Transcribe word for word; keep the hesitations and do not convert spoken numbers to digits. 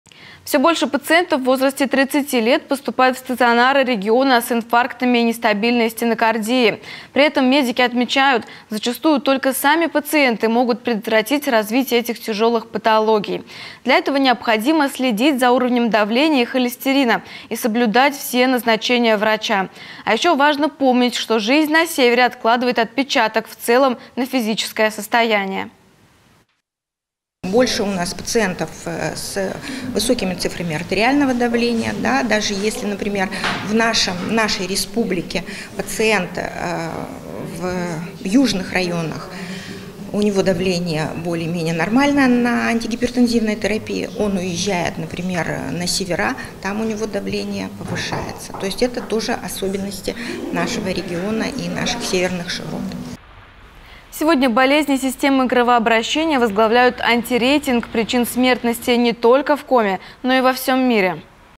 Все больше пациентов в возрасте тридцати лет поступают в стационары региона с инфарктами и нестабильной стенокардией. При этом медики отмечают, зачастую только сами пациенты могут предотвратить развитие этих тяжелых патологий. Для этого необходимо следить за уровнем давления и холестерина и соблюдать все назначения врача. А еще важно помнить, что жизнь на севере откладывает отпечаток в целом на физическое состояние. Больше у нас пациентов с высокими цифрами артериального давления, да, даже если, например, в нашем, нашей республике пациент э, в южных районах, у него давление более-менее нормальное на антигипертензивной терапии, он уезжает, например, на севера, там у него давление повышается. То есть это тоже особенности нашего региона и наших северных широт. Сегодня болезни системы кровообращения возглавляют антирейтинг причин смертности не только в Коми, но и во всем мире.